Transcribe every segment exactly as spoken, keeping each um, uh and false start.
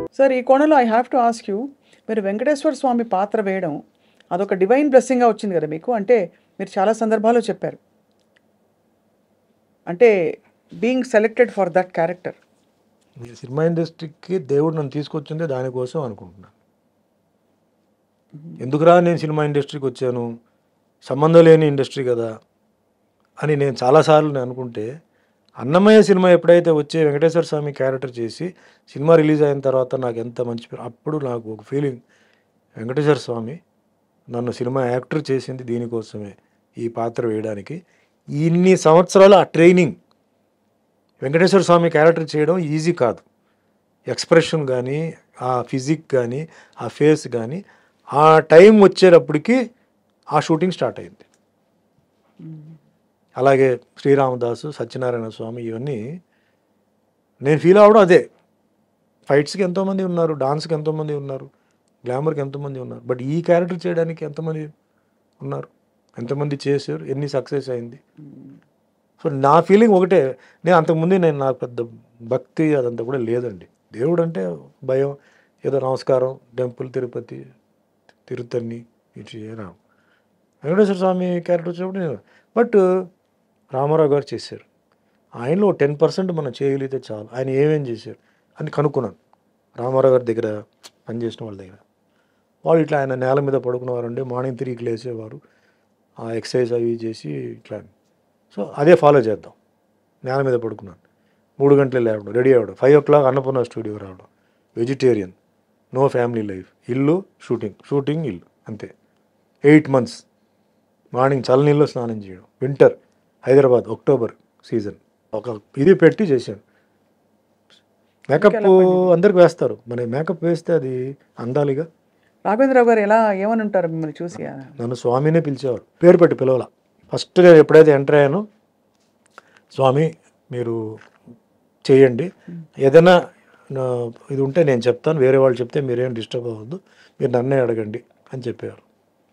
Sir ఈ కోణంలో I have to ask you, మీరు వెంకటేశ్వర స్వామి పాత్ర వేయడం అదొక డివైన్ బ్లెస్సింగ్గా వచ్చింది కదా మీకు. అంటే మీరు చాలా సందర్భాల్లో చెప్పారు, అంటే being selected for that character. ఈ సినిమా ఇండస్ట్రీకి దేవుడు నన్ను తీసుకొచ్చిందే దానికోసం అనుకుంటున్నాను. ఎందుకురా నేను సినిమా ఇండస్ట్రీకి వచ్చాను, సంబంధం లేని ఇండస్ట్రీ కదా అని నేను చాలాసార్లు నేను అనుకుంటే, అన్నమయ్య సినిమా ఎప్పుడైతే వచ్చే వెంకటేశ్వర స్వామి క్యారెక్టర్ చేసి సినిమా రిలీజ్ అయిన తర్వాత నాకు ఎంత మంచి పేరు, అప్పుడు నాకు ఒక ఫీలింగ్, వెంకటేశ్వర స్వామి నన్ను సినిమా యాక్టర్ చేసింది దీనికోసమే, ఈ పాత్ర వేయడానికి. ఇన్ని సంవత్సరాలు ఆ ట్రైనింగ్, వెంకటేశ్వర స్వామి క్యారెక్టర్ చేయడం ఈజీ కాదు. ఎక్స్ప్రెషన్ కానీ, ఆ ఫిజిక్ కానీ, ఆ ఫేస్ కానీ, ఆ టైం వచ్చేటప్పటికి ఆ షూటింగ్ స్టార్ట్ అయింది. అలాగే శ్రీరామదాసు, సత్యనారాయణ స్వామి, ఇవన్నీ నేను ఫీల్ అవ్వడం అదే. ఫైట్స్కి ఎంతోమంది ఉన్నారు, డాన్స్కి ఎంతోమంది ఉన్నారు, గ్లామర్కి ఎంతోమంది ఉన్నారు, బట్ ఈ క్యారెక్టర్ చేయడానికి ఎంతమంది ఉన్నారు, ఎంతమంది చేశారు, ఎన్ని సక్సెస్ అయింది. సో నా ఫీలింగ్ ఒకటే. నేను అంతకుముందు నేను నాకు పెద్ద భక్తి అదంతా కూడా లేదండి. దేవుడు అంటే భయం, ఏదో నమస్కారం, టెంపుల్, తిరుపతి, తిరుత్తని, ఇటు రామ్ వెంకటేశ్వర స్వామి క్యారెక్టర్ వచ్చినప్పుడు నేను, బట్ రామారావు గారు చేశారు. ఆయనలో టెన్ పర్సెంట్ మనం చేయగలిగితే చాలు. ఆయన ఏమేం చేశారు అని కనుక్కున్నాను రామారావు గారి దగ్గర పనిచేసిన వాళ్ళ దగ్గర. వాళ్ళు ఇట్లా ఆయన నేల మీద పడుకునేవారండి, మార్నింగ్ త్రీకి లేసేవారు, ఆ ఎక్సర్సైజ్ అవి చేసి ఇట్లా. సో అదే ఫాలో చేద్దాం. నేల మీద పడుకున్నాను, మూడు గంటలు లేవడం, రెడీ అవ్వడం, five o'clock Annapurna studio రావడం, వెజిటేరియన్, నో ఫ్యామిలీ లైఫ్, ఇల్లు షూటింగ్, షూటింగ్ ఇల్లు, అంతే. ఎయిట్ మంత్స్ మార్నింగ్ చల్లనీళ్ళు స్నానం చేయడం, వింటర్ హైదరాబాద్ అక్టోబర్ సీజన్, ఒక ఇది పెట్టి చేశాను. మేకప్ అందరికి వేస్తారు, మన మేకప్ వేస్తే అది అందాలిగా. రాఘవేంద్రరావు గారు ఎలా ఏమని ఉంటారు మిమ్మల్ని చూసి? నన్ను స్వామినే పిలిచేవారు, పేరు పెట్టి పిలవాల. ఫస్ట్ నేను ఎప్పుడైతే ఎంటర్ అయ్యానో, స్వామి మీరు చేయండి, ఏదైనా ఇది ఉంటే నేను చెప్తాను, వేరే వాళ్ళు చెప్తే మీరేం డిస్టర్బ్ అవ్వద్దు, మీరు నన్నే అడగండి అని చెప్పేవారు.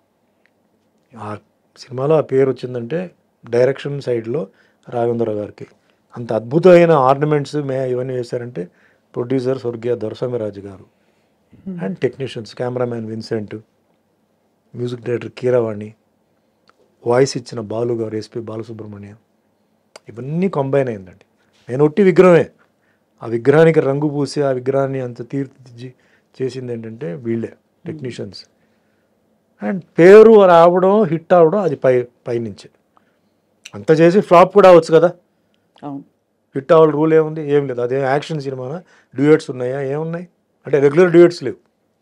ఆ సినిమాలో ఆ పేరు వచ్చిందంటే డైరెక్షన్ సైడ్లో రాఘవేంద్రరావు గారికి. అంత అద్భుతమైన ఆర్నమెంట్స్ మే ఇవన్నీ వేశారంటే ప్రొడ్యూసర్ స్వర్గీయ దొరస్వామిరాజు గారు, and technicians cameraman Vincent, music director Keeravani, voice ఇచ్చిన బాలు గారు, ఎస్పి బాలసుబ్రహ్మణ్యం, ఇవన్నీ కంబైన్ అయిందండి. నేను ఒట్టి విగ్రహమే, ఆ విగ్రహానికి రంగు పూసి ఆ విగ్రహాన్ని అంత తీర్చిదిద్ది చేసింది ఏంటంటే వీళ్ళే టెక్నీషియన్స్. అండ్ పేరు రావడం, హిట్ అవ్వడం అది పై పైనుంచి. అంత చేసి ఫ్లాప్ కూడా అవ్వచ్చు కదా, హిట్ అవ్వాలి రూల్ ఏముంది, ఏం లేదు. అదే యాక్షన్ సినిమానా, డ్యూయట్స్ ఉన్నాయా, ఏమున్నాయి అంటే రెగ్యులర్ డ్యూయట్స్ లేవు.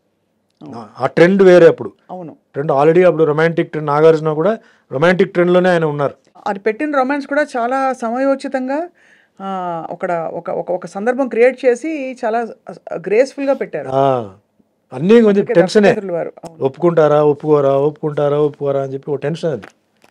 ఆ ట్రెండ్ వేరే. అప్పుడు అవును ట్రెండ్ ఆల్రెడీ, అప్పుడు రొమాంటిక్ ట్రెండ్, నాగార్జున కూడా రొమాంటిక్ ట్రెండ్లోనే ఆయన ఉన్నారు. అది పెట్టిన రొమాన్స్ కూడా చాలా సమయోచితంగా ఒక ఒక ఒక సందర్భం క్రియేట్ చేసి చాలా గ్రేస్ఫుల్గా పెట్టారు. అన్నీ కొంచెం టెన్షనే, ఒప్పుకుంటారా ఒప్పుకోరా, ఒప్పుకుంటారా ఒప్పుకోరా అని చెప్పి ఒక టెన్షన్ అది.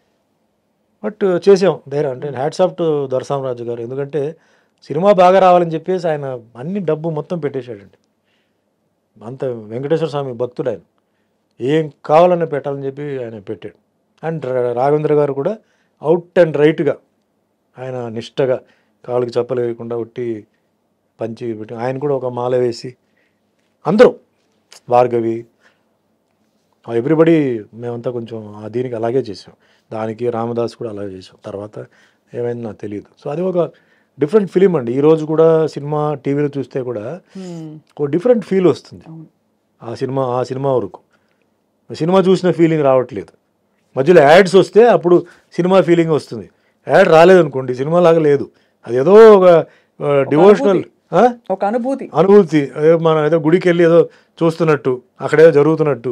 బట్ చేసాం ధైర్యం. అంటే హ్యాట్స్ ఆఫ్ టు దొరస్వామిరాజు గారు, ఎందుకంటే సినిమా బాగా రావాలని చెప్పేసి ఆయన అన్ని డబ్బు మొత్తం పెట్టేశాడండి. అంత వెంకటేశ్వర స్వామి భక్తుడు ఆయన, ఏం కావాలన్నా పెట్టాలని చెప్పి ఆయన పెట్టాడు. అండ్ రాఘవేంద్ర గారు కూడా అవుట్ అండ్ రైట్గా ఆయన నిష్టగా కాళ్ళకి చెప్పలు వేయకుండా ఒట్టి పంచి పెట్టి, ఆయన కూడా ఒక మాల వేసి, అందరూ భార్గవి, ఎవ్రీబడి మేమంతా కొంచెం ఆ దీనికి అలాగే చేసాం. దానికి రామదాస్ కూడా అలాగే చేసాం. తర్వాత ఏమైంది నాకు తెలియదు. సో అది ఒక డిఫరెంట్ ఫిలిం అండి. ఈరోజు కూడా సినిమా టీవీలో చూస్తే కూడా ఒక డిఫరెంట్ ఫీల్ వస్తుంది. ఆ సినిమా ఆ సినిమా వరకు సినిమా చూసిన ఫీలింగ్ రావట్లేదు. మధ్యలో యాడ్స్ వస్తే అప్పుడు సినిమా ఫీలింగ్ వస్తుంది. యాడ్ రాలేదనుకోండి సినిమా లాగా లేదు. అది ఏదో ఒక డివోషనల్ ఒక అనుభూతి అనుభూతి మనం ఏదో గుడికి వెళ్ళి ఏదో చూస్తున్నట్టు, అక్కడేదో జరుగుతున్నట్టు.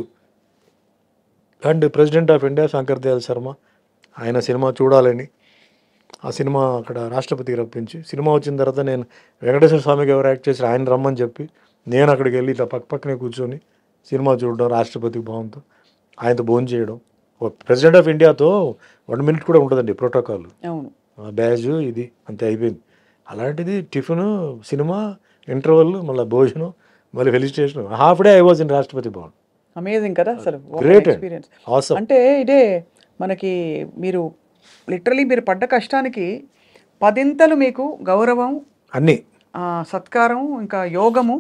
And president of India Shankar Dayal Sharma, ఆయన సినిమా చూడాలని ఆ సినిమా అక్కడ రాష్ట్రపతికి రప్పించి, సినిమా వచ్చిన తర్వాత నేను వెంకటేశ్వర స్వామికి ఎవరు యాక్ట్ చేసి ఆయన రమ్మని చెప్పి నేను అక్కడికి వెళ్ళి ఇట్లా పక్క పక్కనే కూర్చొని సినిమా చూడడం, రాష్ట్రపతి భవన్తో ఆయనతో భోజనం చేయడం. ప్రెసిడెంట్ ఆఫ్ ఇండియాతో వన్ మినిట్ కూడా ఉంటుందండి ప్రోటోకాల్, బ్యాజ్ ఇది అంతే అయిపోయింది. అలాంటిది టిఫిన్, సినిమా, ఇంటర్వెల్, మళ్ళీ భోజనం, మళ్ళీ felicitation, half day I was in Rashtrapati Bhavan. Amazing కదా అసలు, గ్రేట్ ఎక్స్పీరియన్స్. అంటే ఇదే మనకి మీరు లిటరలీ మీరు పడ్డ కష్టానికి పదింతలు మీకు గౌరవం, అన్నీ సత్కారం, ఇంకా యోగము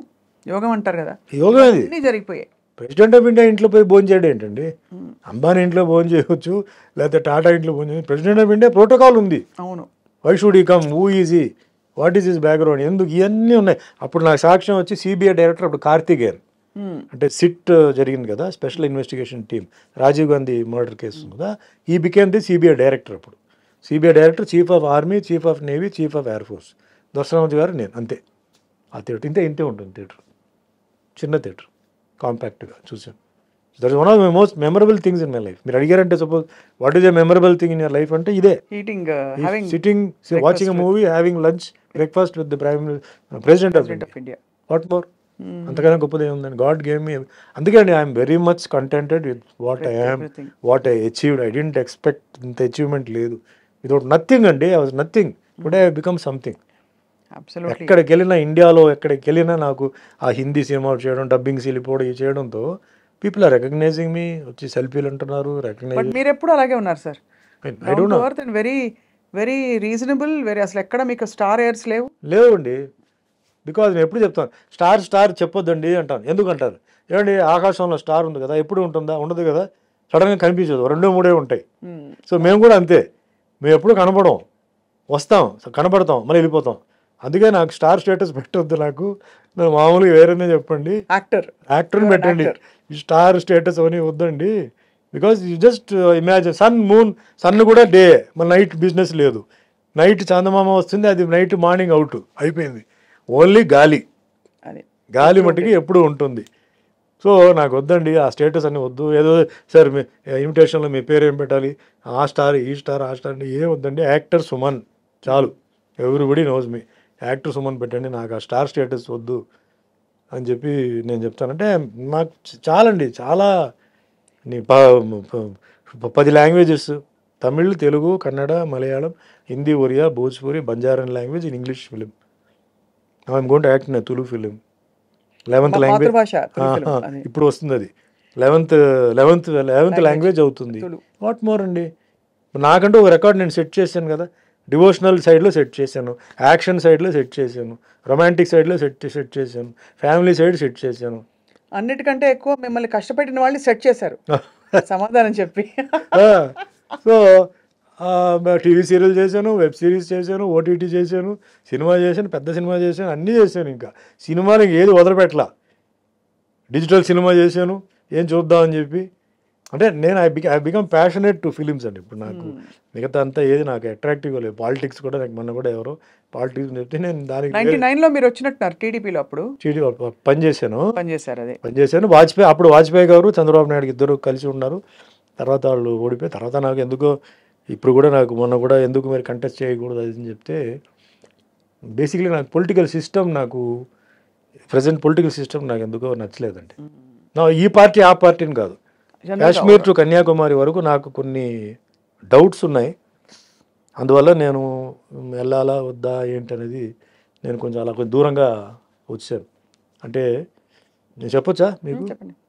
యోగం అంటారు కదా, యోగం అది. అన్నీ జరిగిపోయాయి. ప్రెసిడెంట్ ఆఫ్ ఇండియా ఇంట్లో పోయి భోజనం చేయడం ఏంటండి? అంబానీ ఇంట్లో భోజనం చేయవచ్చు, లేకపోతే టాటా ఇంట్లో భోజనం చేయవచ్చు. ప్రెసిడెంట్ ఆఫ్ ఇండియా ప్రోటోకాల్ ఉంది. అవును. Why should he come, who is he, what is his background, ఎందుకు, ఇవన్నీ ఉన్నాయి. అప్పుడు నాకు సాక్ష్యం వచ్చి సిబిఐ డైరెక్టర్ అప్పుడు కార్తికేయన్, అంటే సిట్ జరిగింది కదా, special investigation team, Rajiv Gandhi murder case కదా, ఈ బికేమ్ ది సిబిఐ డైరెక్టర్. అప్పుడు CBI director, chief of army, chief of navy, chief of air force, దర్శనామతి గారు, నేను. అంతే. ఆ థియేటర్ ఇంతే ఇంతే ఉంటుంది. థియేటర్ చిన్న థియేటర్, కాంపాక్ట్గా చూసాను. That is one of my most memorable things in my life. మీరు అడిగారంటే suppose what is a memorable thing in your life అంటే ఇదే. Eating, sitting, watching a movie, having lunch, breakfast with the prime president of India. What more? అంతకన్నా గొప్పది ఏముందని. God gave me. అందుకే అండి I'm very much contented with what I am, what I achieved. I didn't expect ఇంత achievement లేదు. Without nothing అండి, I was nothing. Today I become something. ఎక్కడికి వెళ్ళినా, ఇండియాలో ఎక్కడికి వెళ్ళినా నాకు ఆ హిందీ సినిమా చేయడం, డబ్బింగ్ వెళ్ళిపోవడం, ఇది చేయడంతో పీపుల్ ఆర్ రికగ్నైజింగ్ మీ. వచ్చి సెల్ఫీలు అంటున్నారు. రికగ్నైజ్. మీరు ఎప్పుడు అలాగే ఉన్నారు sir. I don't know. Very very reasonable. Very, అసలు ఎక్కడ మీకు స్టార్ ఎయిర్స్ లేవు. లేవండి. బికాజ్ నేను ఎప్పుడు చెప్తాను, స్టార్ స్టార్ చెప్పొద్దండి అంటాను. ఎందుకంటారు? ఏమండి, ఆకాశంలో స్టార్ ఉంది కదా, ఎప్పుడు ఉంటుందా? ఉండదు కదా, సడన్గా కనిపించదు, రెండో మూడే ఉంటాయి. సో మేము కూడా అంతే, మేము ఎప్పుడు కనపడం, వస్తాం, కనపడతాం, మళ్ళీ వెళ్ళిపోతాం. అందుకే నాకు స్టార్ స్టేటస్ పెట్టొద్దు. నాకు మామూలుగా వేరేనే చెప్పండి, యాక్టర్ యాక్టర్ని పెట్టండి. ఈ స్టార్ స్టేటస్ అని వద్దండి. Because you just imagine sun, moon. Sun కూడా డే, మన నైట్ బిజినెస్ లేదు. నైట్ చందమామ వస్తుంది, అది నైట్ మార్నింగ్ అవుట్ అయిపోయింది. ఓన్లీ గాలి, గాలి మట్టికి ఎప్పుడు ఉంటుంది. సో నాకు వద్దండి ఆ స్టేటస్ అని వద్దు. ఏదో సార్ మీ ఇన్విటేషన్లో మీ పేరు ఏం పెట్టాలి, ఆ స్టార్, ఈ స్టార్, ఆ స్టార్ అంటే ఏం వద్దండి. యాక్టర్ సుమన్ చాలు, everybody knows me. Actor Suman పెట్టండి, నాకు ఆ స్టార్ స్టేటస్ వద్దు అని చెప్పి నేను చెప్తానంటే నాకు చాలండి. చాలా పది languages, Tamil, Telugu, Kannada, Malayalam, Hindi, Oriya, Bhojpuri, Banjaran language, in English film. I'm going to act in Tulu film. Eleventh language ఇప్పుడు వస్తుంది, అది లెవెన్త్ లెవెన్త్ లెవెన్త్ లాంగ్వేజ్ అవుతుంది. వాట్ మోర్ అండి. నాకంటూ ఒక రికార్డ్ నేను సెట్ చేశాను కదా. డివోషనల్ సైడ్లో సెట్ చేశాను, యాక్షన్ సైడ్లో సెట్ చేశాను, రొమాంటిక్ సైడ్లో సెట్ సెట్ చేశాను, ఫ్యామిలీ సైడ్ సెట్ చేశాను. అన్నిటికంటే ఎక్కువ మిమ్మల్ని కష్టపెట్టిన వాళ్ళని సెట్ చేశారు సమాధానం చెప్పి. సో టీవీ సీరియల్ చేశాను, వెబ్ సిరీస్ చేశాను, ఓటీటీ చేశాను, సినిమా చేశాను, పెద్ద సినిమా చేశాను, అన్నీ చేశాను. ఇంకా సినిమాలు ఏది వదలపెట్టలా. డిజిటల్ సినిమా చేశాను, ఏం చూద్దామని చెప్పి. అంటే నేను ఐ బిక I become passionate to films అండి. ఇప్పుడు నాకు మిగతా అంతా ఏది నాకు అట్రాక్టివ్గా లేదు. పాలిటిక్స్ కూడా నాకు మొన్న కూడా ఎవరో పాలిటిక్స్ చెప్తే నేను దానికి నైన్టీ నైన్లో మీరు వచ్చినట్టున్నారు టీడీపీలో. అప్పుడు టీడీ పనిచేశాను పనిచేశారు అదే పనిచేశాను వాజ్పేయి, అప్పుడు వాజ్పేయి గారు చంద్రబాబు నాయుడు ఇద్దరు కలిసి ఉన్నారు. తర్వాత వాళ్ళు ఓడిపోయి, తర్వాత నాకు ఎందుకో ఇప్పుడు కూడా నాకు మొన్న కూడా ఎందుకు మీరు కంటెస్ట్ చేయకూడదు అది అని చెప్తే, బేసిక్లీ నాకు పొలిటికల్ సిస్టమ్, నాకు ప్రజెంట్ పొలిటికల్ సిస్టమ్ నాకు ఎందుకో నచ్చలేదండి. నా ఈ పార్టీ ఆ పార్టీని కాదు, కాశ్మీర్ టు కన్యాకుమారి వరకు నాకు కొన్ని డౌట్స్ ఉన్నాయి. అందువల్ల నేను వెళ్ళాలా వద్దా ఏంటనేది నేను కొంచెం అలా కొంచెం దూరంగా వచ్చాను. అంటే నేను చెప్పొచ్చా మీకు,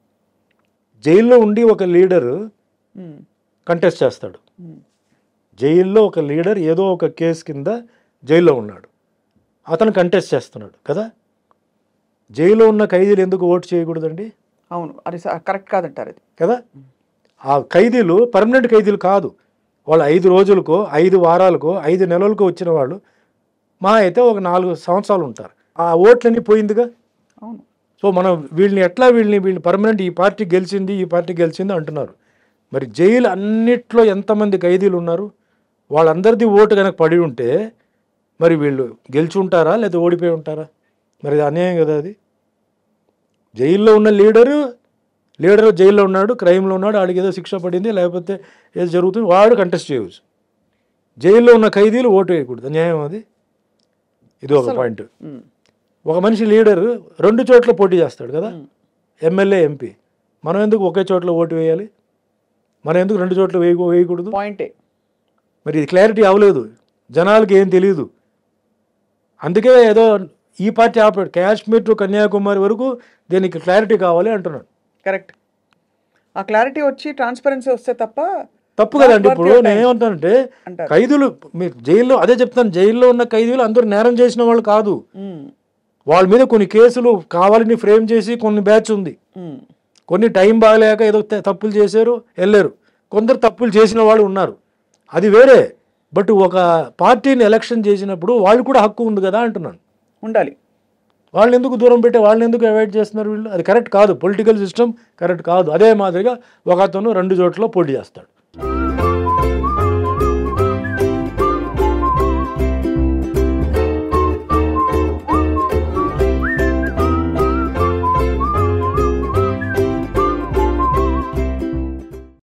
జైల్లో ఉండి ఒక లీడర్ కంటెస్ట్ చేస్తాడు. జైల్లో ఒక లీడర్ ఏదో ఒక కేసు కింద జైల్లో ఉన్నాడు, అతను కంటెస్ట్ చేస్తున్నాడు కదా. జైల్లో ఉన్న ఖైదీలు ఎందుకు ఓటు చేయకూడదండి? అవును, అది కరెక్ట్ కాదంటారు అది కదా. ఆ ఖైదీలు పర్మనెంట్ ఖైదీలు కాదు, వాళ్ళు ఐదు రోజులకో, ఐదు వారాలకో, ఐదు నెలలకో వచ్చిన వాళ్ళు మా అయితే ఒక నాలుగు సంవత్సరాలు ఉంటారు. ఆ ఓట్లన్నీ పోయిందిగా. అవును. సో మనం వీళ్ళని ఎట్లా వీళ్ళని వీళ్ళని పర్మనెంట్ ఈ పార్టీ గెలిచింది, ఈ పార్టీ గెలిచింది అంటున్నారు. మరి జైలు అన్నిట్లో ఎంతమంది ఖైదీలు ఉన్నారు, వాళ్ళందరిది ఓటు కనుక పడి ఉంటే మరి వీళ్ళు గెలిచి ఉంటారా లేదా ఓడిపోయి ఉంటారా? మరి అన్యాయం కదా అది. జైల్లో ఉన్న లీడరు లీడరు జైల్లో ఉన్నాడు, క్రైమ్లో ఉన్నాడు, వాడికి ఏదో శిక్ష పడింది లేకపోతే ఏదో జరుగుతుంది, వాడు కంటెస్ట్ చేయవచ్చు. జైల్లో ఉన్న ఖైదీలు ఓటు వేయకూడదు, అన్యాయం అది. ఇది ఒక పాయింట్. ఒక మనిషి లీడరు రెండు చోట్ల పోటీ చేస్తాడు కదా, ఎమ్మెల్యే, ఎంపీ. మనం ఎందుకు ఒకే చోట్ల ఓటు వేయాలి? మనం ఎందుకు రెండు చోట్ల వేయ వేయకూడదు? పాయింటే. మరి ఇది క్లారిటీ అవ్వలేదు, జనాలకి ఏం తెలియదు. అందుకే ఏదో ఈ పార్టీ ఆపాడు. కాశ్మీర్ టు కన్యాకుమారి వరకు దీనికి క్లారిటీ కావాలి అంటున్నాడు. కరెక్ట్. ఆ క్లారిటీ వచ్చి ట్రాన్స్పరెన్సీ వస్తే తప్ప తప్పు కదండి. ఇప్పుడు నేను ఏమంటానంటే, ఖైదీలు మీరు జైల్లో, అదే చెప్తాను, జైల్లో ఉన్న ఖైదీలు అందరూ నేరం చేసిన వాళ్ళు కాదు. వాళ్ళ మీద కొన్ని కేసులు కావాలని ఫ్రేమ్ చేసి కొన్ని బ్యాచ్ ఉంది, ఉమ్, కొన్ని టైం బాగలేక ఏదో త- తప్పులు చేశారు వెళ్ళారు, కొందరు తప్పులు చేసిన వాళ్ళు ఉన్నారు, అది వేరే. బట్ ఒక పార్టీని ఎలక్షన్ చేసినప్పుడు వాళ్ళు కూడా హక్కు ఉంది కదా అంటున్నాను. ఉండాలి. వాళ్ళని ఎందుకు దూరం పెట్టి వాళ్ళని ఎందుకు అవాయిడ్ చేస్తున్నారు వీళ్ళు? అది కరెక్ట్ కాదు, పొలిటికల్ సిస్టమ్ కరెక్ట్ కాదు. అదే మాదిరిగా ఒక అతను రెండు చోట్ల పోటీ చేస్తాడు.